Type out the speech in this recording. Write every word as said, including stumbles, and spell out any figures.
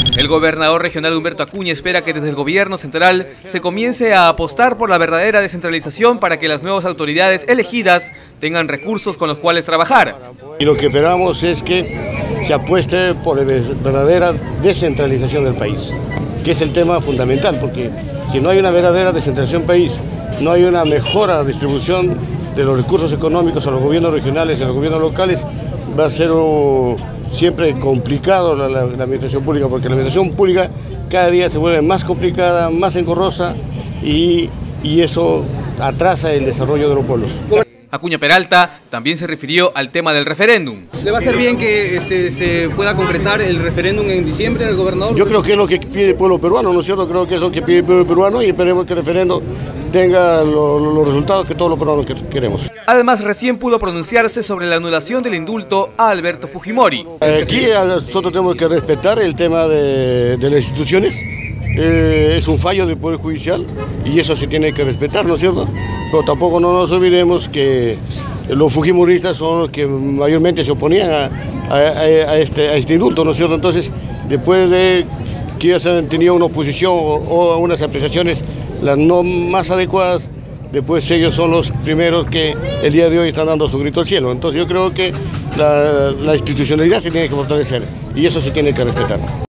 El gobernador regional Humberto Acuña espera que desde el gobierno central se comience a apostar por la verdadera descentralización para que las nuevas autoridades elegidas tengan recursos con los cuales trabajar. Y lo que esperamos es que se apueste por la verdadera descentralización del país, que es el tema fundamental, porque si no hay una verdadera descentralización del país, no hay una mejora distribución de los recursos económicos a los gobiernos regionales y a los gobiernos locales, va a ser un, siempre complicado la, la, la administración pública, porque la administración pública cada día se vuelve más complicada, más engorrosa y, y eso atrasa el desarrollo de los pueblos. Acuña Peralta también se refirió al tema del referéndum. ¿Le va a ser bien que se, se pueda concretar el referéndum en diciembre del gobernador? Yo creo que es lo que pide el pueblo peruano, ¿no es cierto? Creo que es lo que pide el pueblo peruano y esperemos que el referéndum tenga lo, lo, los resultados que todos los peruanos queremos. Además, recién pudo pronunciarse sobre la anulación del indulto a Alberto Fujimori. Aquí nosotros tenemos que respetar el tema de, de las instituciones. Eh, es un fallo del Poder Judicial y eso se tiene que respetar, ¿no es cierto? Pero tampoco no nos olvidemos que los fujimoristas son los que mayormente se oponían a, a, a, este, a este indulto, ¿no es cierto? Entonces, después de que ellos han tenido una oposición o, o unas apreciaciones las no más adecuadas, después ellos son los primeros que el día de hoy están dando su grito al cielo. Entonces yo creo que la, la institucionalidad se tiene que fortalecer y eso se tiene que respetar.